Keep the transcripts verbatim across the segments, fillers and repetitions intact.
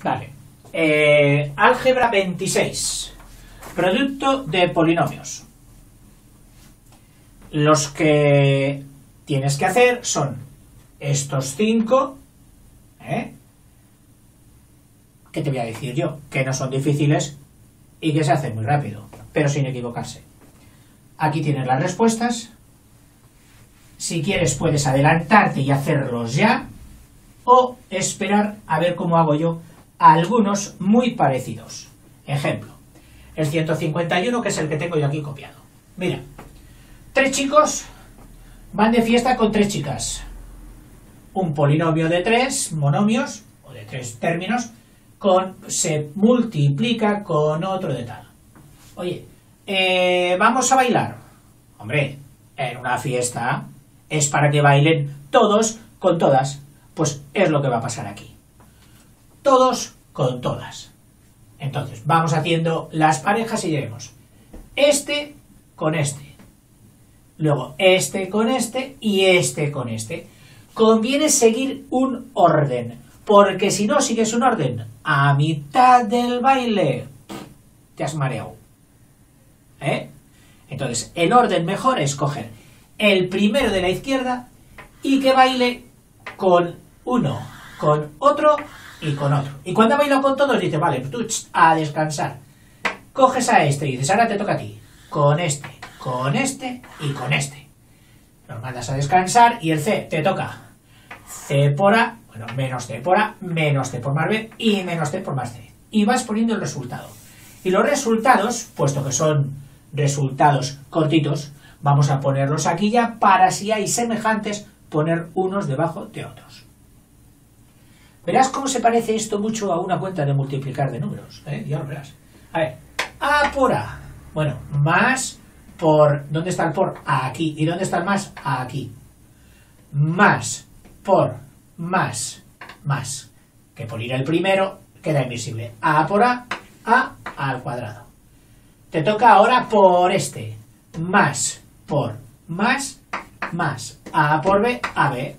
Vale. Eh, álgebra veintiséis. Producto de polinomios. Los que tienes que hacer son estos cinco, ¿eh? que te voy a decir yo, que no son difíciles y que se hacen muy rápido, pero sin equivocarse. Aquí tienes las respuestas. Si quieres puedes adelantarte y hacerlos ya, o esperar a ver cómo hago yo algunos muy parecidos. Ejemplo, el ciento cincuenta y uno, que es el que tengo yo aquí copiado. Mira, tres chicos van de fiesta con tres chicas. Un polinomio de tres monomios, o de tres términos, con, se multiplica con otro de tal. Oye, eh, vamos a bailar. Hombre, en una fiesta es para que bailen todos con todas. Pues es lo que va a pasar aquí. Todos con todas. Entonces, vamos haciendo las parejas y llevemos este con este. Luego este con este y este con este. Conviene seguir un orden, porque si no sigues un orden a mitad del baile, te has mareado. ¿Eh? Entonces, el orden mejor es coger el primero de la izquierda y que baile con uno, con otro y con otro. Y cuando ha bailado con todos, dice, vale, tú a descansar. Coges a este y dices, ahora te toca a ti. Con este, con este y con este. Los mandas a descansar y el C te toca C por A, bueno, menos C por A, menos C por más B y menos C por más C. Y vas poniendo el resultado. Y los resultados, puesto que son resultados cortitos, vamos a ponerlos aquí ya para, si hay semejantes, poner unos debajo de otros. Verás cómo se parece esto mucho a una cuenta de multiplicar de números, ¿eh? Ya lo verás. A ver, A por A. Bueno, más por... ¿Dónde está el por? Aquí. ¿Y dónde está el más? Aquí. Más por más más. Que por ir el primero queda invisible. A por A, A al cuadrado. Te toca ahora por este. Más por más más. A por B, A B.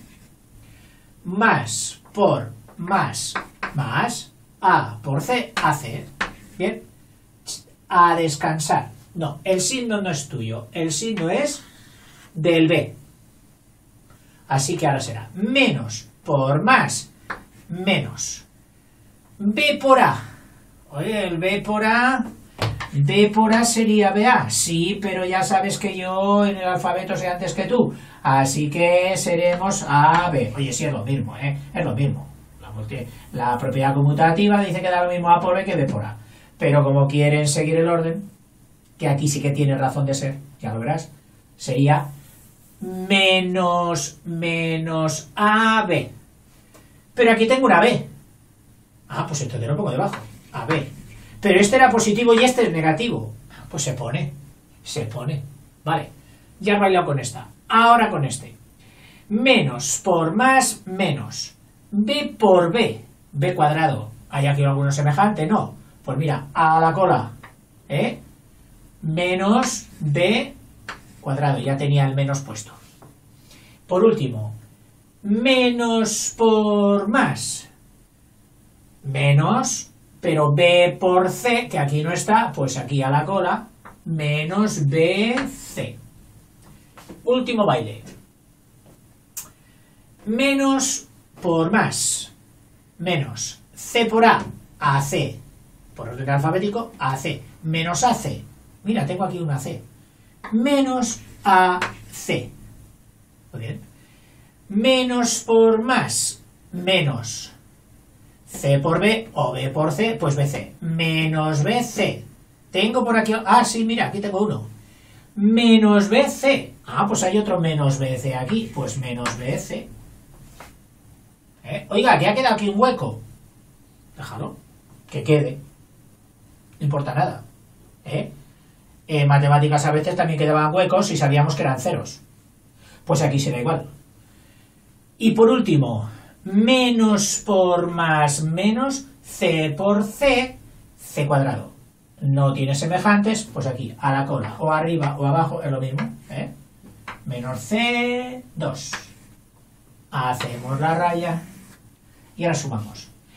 Más por más más. A por C, A C. Bien. A descansar. No, el signo no es tuyo. El signo es del B. Así que ahora será menos por más menos. B por A. Oye, el B por A... B por A sería B A, sí, pero ya sabes que yo en el alfabeto sé antes que tú, así que seremos A B. Oye, sí, es lo mismo, ¿eh? Es lo mismo. La, multi... la propiedad conmutativa dice que da lo mismo A por B que B por A, pero como quieren seguir el orden, que aquí sí que tiene razón de ser, ya lo verás, sería menos menos A B. Pero aquí tengo una B. Ah, pues entonces lo pongo debajo, A B. Pero este era positivo y este es negativo. Pues se pone, se pone. Vale, ya he bailado con esta. Ahora con este. Menos por más, menos. B por B. B cuadrado. ¿Hay aquí alguno semejante? No. Pues mira, a la cola. ¿Eh? Menos B cuadrado. Ya tenía el menos puesto. Por último, menos por más. Menos... Pero B por C, que aquí no está, pues aquí a la cola, menos B C. Último baile. Menos por más, menos C por A, A C, por orden alfabético, A C, menos A C. Mira, tengo aquí una C. Menos A C. Muy bien. Menos por más, menos C por B o B por C, pues B C. Menos B C. Tengo por aquí... Ah, sí, mira, aquí tengo uno. Menos B C. Ah, pues hay otro menos B C aquí. Pues menos B C. ¿Eh? Oiga, que ha quedado aquí un hueco. Déjalo. Que quede. No importa nada. ¿Eh? En matemáticas a veces también quedaban huecos y sabíamos que eran ceros. Pues aquí será igual. Y por último... Menos por más menos, C por C, C cuadrado. No tiene semejantes, pues aquí, a la cola, o arriba o abajo, es lo mismo, ¿eh? Menos C, dos. Hacemos la raya y ahora sumamos.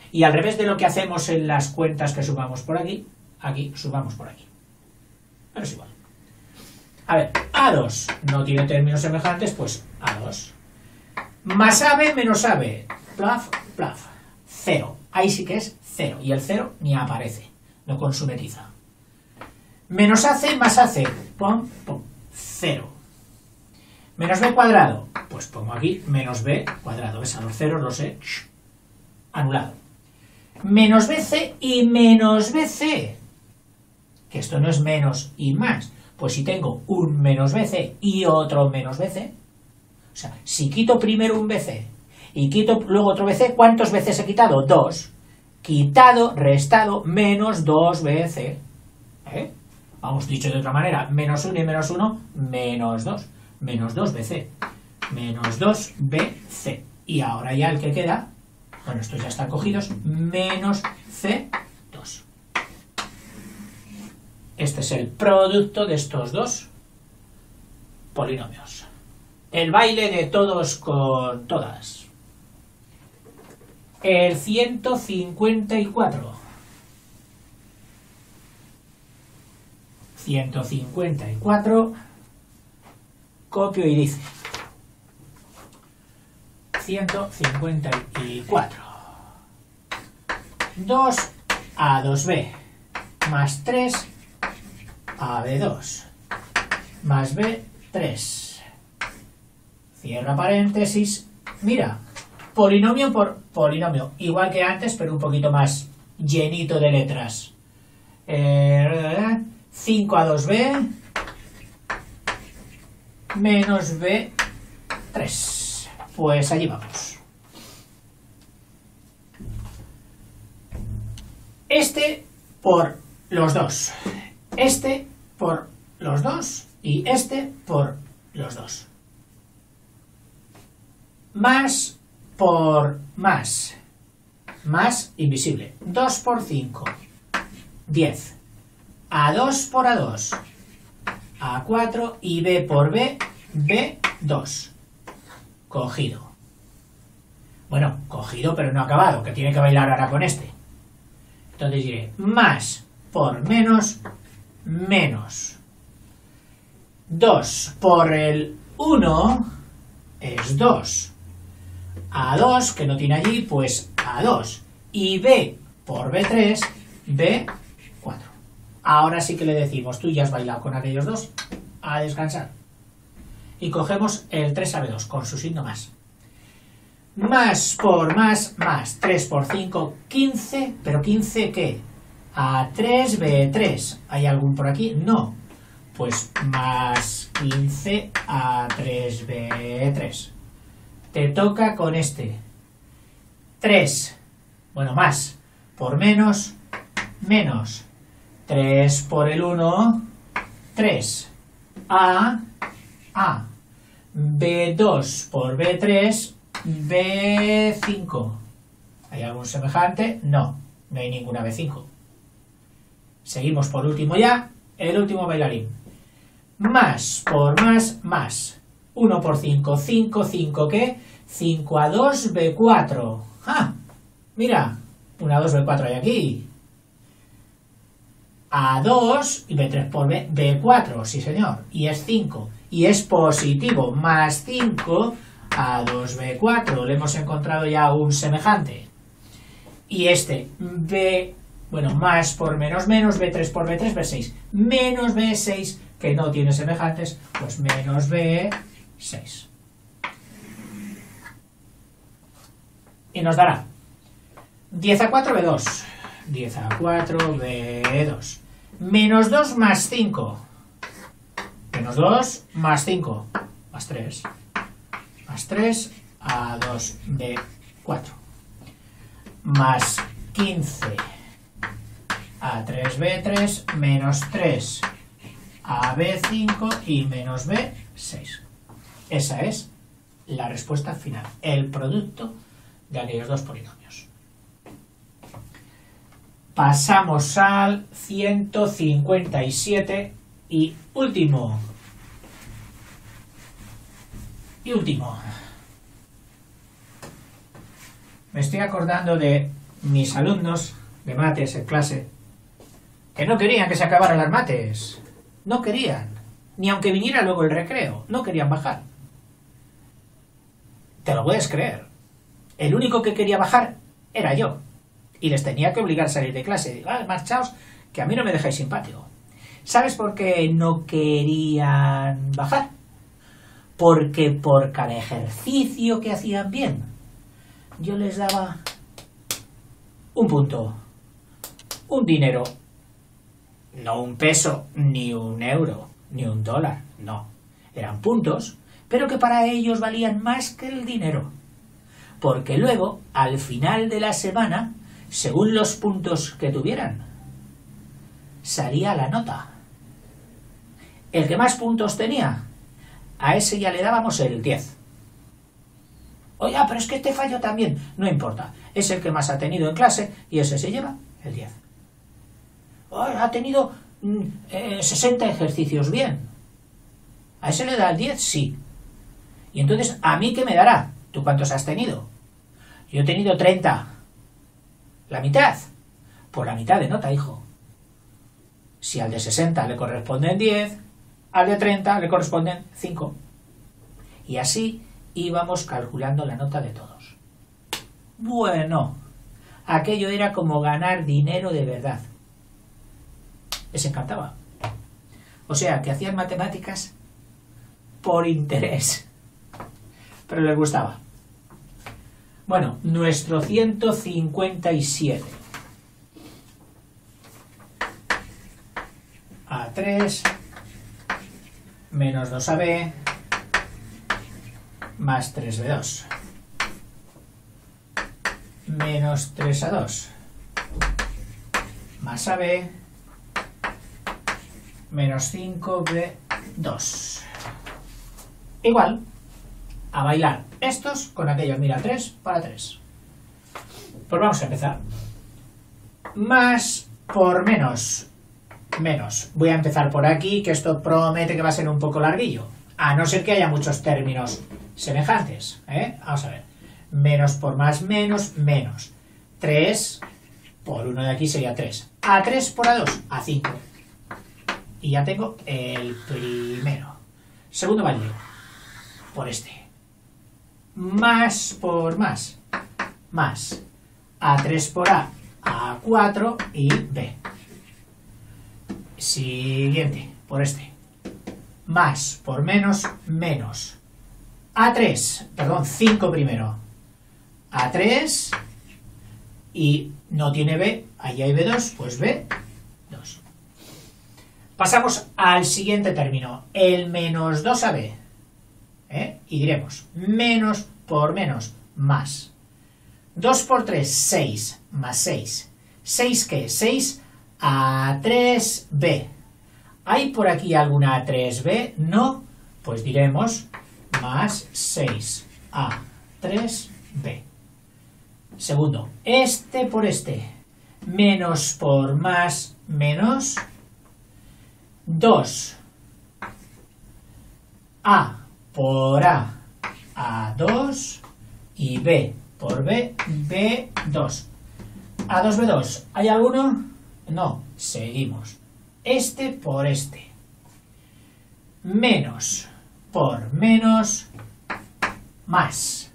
Y al revés de lo que hacemos en las cuentas que sumamos por aquí, aquí sumamos por aquí. Pero es igual. A ver, A dos no tiene términos semejantes, pues A dos. Más A B menos A B. Plaf, plaf. Cero. Ahí sí que es cero. Y el cero ni aparece. No consume tiza. Menos A C más A C. Pum, pum. Cero. Menos B cuadrado. Pues pongo aquí menos B cuadrado. ¿Ves? A los ceros los he anulado. Menos B C y menos B C. Que esto no es menos y más. Pues si tengo un menos B C y otro menos B C, o sea, si quito primero un B C y quito luego otro B C, ¿cuántos B Cs he quitado? Dos. Quitado, restado, menos dos B C. ¿Eh? Vamos, dicho de otra manera, menos uno y menos uno, menos dos. Menos dos B C. Menos dos B C. Y ahora ya el que queda, bueno, estos ya están cogidos, menos C dos. Este es el producto de estos dos polinomios. El baile de todos con todas. El ciento cincuenta y cuatro. ciento cincuenta y cuatro. Copio y dice. ciento cincuenta y cuatro. dos A dos B más tres A B dos más B tres. Cierra paréntesis. Mira, polinomio por polinomio. Igual que antes, pero un poquito más llenito de letras. Eh, cinco A dos B menos B tres. Pues allí vamos. Este por los dos. Este por los dos. Y este por los dos. Más por más. Más invisible. dos por cinco. diez. A dos por A dos. A cuatro y B por B, B dos. Cogido. Bueno, cogido pero no acabado, que tiene que bailar ahora con este. Entonces diré más por menos, menos. dos por el uno es dos. A dos, que no tiene allí, pues A dos. Y B por B tres, B cuatro. Ahora sí que le decimos, tú ya has bailado con aquellos dos, a descansar. Y cogemos el tres A B dos con su signo más. Más por más, más. tres por cinco, quince. ¿Pero quince qué? A tres B tres. ¿Hay algún por aquí? No. Pues más quince A tres B tres. Te toca con este. tres. Bueno, más. Por menos, menos. tres por el uno, tres. A, A. B dos por B tres, B cinco. ¿Hay algún semejante? No, no hay ninguna B cinco. Seguimos por último ya, el último bailarín. Más por más, más. uno por cinco, cinco, cinco, ¿qué? cinco A dos, B cuatro. ¡Ah! Mira, una A dos, B cuatro hay aquí. A dos y B tres por B, B cuatro, sí señor, y es cinco, y es positivo, más cinco, A dos, B cuatro, le hemos encontrado ya un semejante. Y este, B, bueno, más por menos menos, B tres por B tres, B seis, menos B seis, que no tiene semejantes, pues menos B seis. Y nos dará diez A cuatro, B dos. diez A cuatro, B dos. Menos dos más cinco. Menos dos más cinco. Más tres. Más tres, A dos, B cuatro. Más quince. A tres, B tres. Menos tres. A B cinco y menos B seis. Esa es la respuesta final. El producto de aquellos dos polinomios. Pasamos al ciento cincuenta y siete y último. Y último. Me estoy acordando de mis alumnos de mates en clase, que no querían que se acabaran las mates. No querían. Ni aunque viniera luego el recreo. No querían bajar. ¿Te lo puedes creer? El único que quería bajar era yo. Y les tenía que obligar a salir de clase. Ah, marchaos, que a mí no me dejáis sin patio. ¿Sabes por qué no querían bajar? Porque por cada ejercicio que hacían bien, yo les daba un punto, un dinero, no un peso, ni un euro, ni un dólar, no. Eran puntos, pero que para ellos valían más que el dinero. Porque luego, al final de la semana, según los puntos que tuvieran, salía la nota. El que más puntos tenía, a ese ya le dábamos el diez. Oye, pero es que te falló también. No importa, es el que más ha tenido en clase y ese se lleva el diez. Oye, ha tenido eh, sesenta ejercicios bien. ¿A ese le da el diez? Sí. Y entonces, ¿a mí qué me dará? ¿Tú cuántos has tenido? Yo he tenido treinta. ¿La mitad? Pues la mitad de nota, hijo. Si al de sesenta le corresponden diez, al de treinta le corresponden cinco. Y así íbamos calculando la nota de todos. Bueno, aquello era como ganar dinero de verdad. Les encantaba. O sea, que hacían matemáticas por interés. Pero les gustaba. Bueno, nuestro ciento cincuenta y siete. A tres menos dos A B más tres B dos menos tres A dos más A B menos cinco B dos. Igual, a bailar estos con aquellos. Mira, tres para tres. Pues vamos a empezar. Más por menos. Menos. Voy a empezar por aquí, que esto promete que va a ser un poco larguillo. A no ser que haya muchos términos semejantes. ¿eh? Vamos a ver. Menos por más, menos, menos. tres por uno de aquí sería tres. A tres por A dos, a cinco. Y ya tengo el primero. Segundo válido. Por este. Más por más. Más. A tres por A, A cuatro y B. Siguiente, por este. Más por menos, menos. A tres, perdón, cinco primero. A tres y no tiene B, ahí hay B dos, pues B dos. Pasamos al siguiente término, el menos dos A B. ¿eh? Y diremos, menos por menos, más. dos por tres, seis, más seis. ¿seis qué? seis A tres B. ¿Hay por aquí alguna A tres B? No. Pues diremos más seis A tres B. Segundo, este por este. Menos por más, menos. dos A por A, A dos. Y B por B, B dos. A dos B dos. ¿Hay alguno? No, seguimos. Este por este. Menos por menos, más.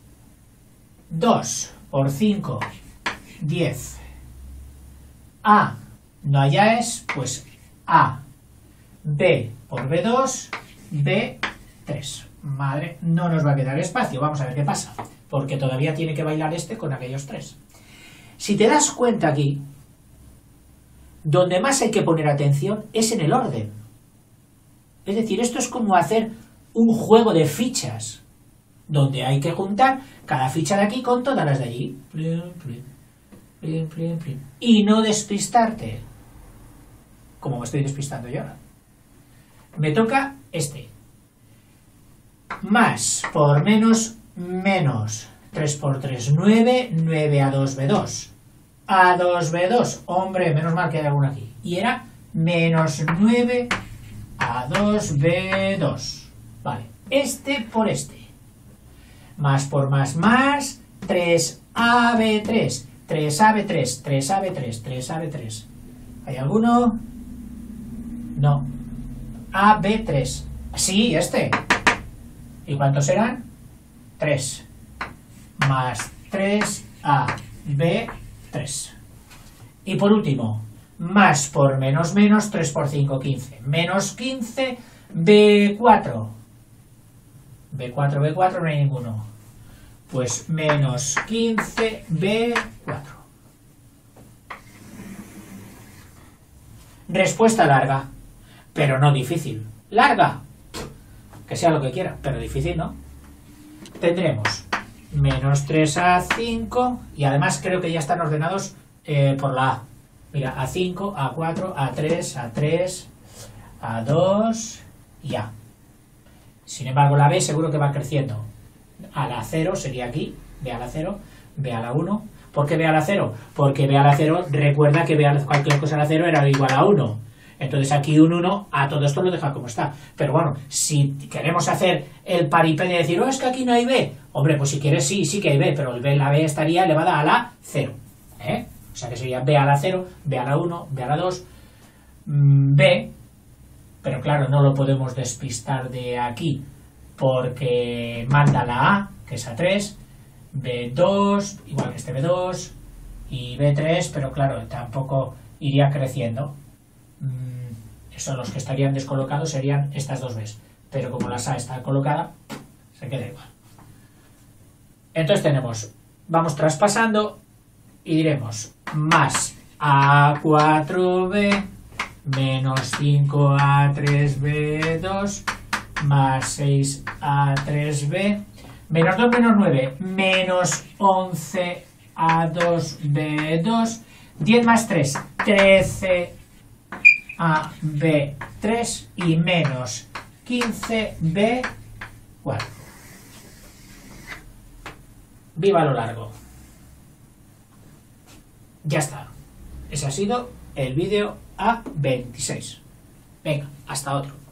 dos por cinco, diez. A, no hay A's, pues A. B por B dos, B tres. Madre, no nos va a quedar espacio. Vamos a ver qué pasa. Porque todavía tiene que bailar este con aquellos tres. Si te das cuenta aquí, donde más hay que poner atención es en el orden. Es decir, esto es como hacer un juego de fichas, donde hay que juntar cada ficha de aquí con todas las de allí. Y no despistarte, como me estoy despistando yo ahora. Me toca este. Más por menos, menos. tres por tres, nueve. nueve A dos B dos. A dos B dos. Hombre, menos mal que hay alguno aquí. Y era menos nueve A dos B dos. Vale. Este por este. Más por más, más. tres A B tres. tres A B tres, tres A B tres, tres A B tres. ¿Hay alguno? No. A B tres. Sí, este. ¿Y cuántos serán? tres. Más tres A B tres. Y por último, más por menos menos, tres por cinco, quince. Menos quince, B cuatro. B cuatro, B cuatro, no hay ninguno. Pues menos quince, B cuatro. Respuesta larga, pero no difícil. Larga, que sea lo que quiera, pero difícil no. Tendremos menos tres A cinco, y además creo que ya están ordenados eh, por la A. Mira, A cinco, A cuatro, A tres, A tres, A dos y A. Sin embargo, la B seguro que va creciendo. A la cero sería aquí, B a la cero, B a la uno. ¿Por qué B a la cero? Porque B a la cero, recuerda que B a la, cualquier cosa a la cero era igual a uno. Entonces aquí un uno a todo esto lo deja como está. Pero bueno, si queremos hacer el paripé de decir, oh, es que aquí no hay B. Hombre, pues si quieres sí, sí que hay B, pero el B, la B estaría elevada a la cero. ¿eh? O sea que sería B a la cero, B a la uno, B a la dos, B. Pero claro, no lo podemos despistar de aquí, porque manda la A, que es A tres, B dos, igual que este B dos, y B tres, pero claro, tampoco iría creciendo. Eso, los que estarían descolocados serían estas dos Bs, pero como la A está colocada, se queda igual. Entonces tenemos, vamos traspasando y diremos más A cuatro B menos cinco A tres B dos más seis A tres B menos dos menos nueve menos once A dos B dos, diez más tres, trece A B tres y menos quince B cuatro. ¡Viva lo largo! Ya está. Ese ha sido el vídeo A veintiséis. Venga, hasta otro.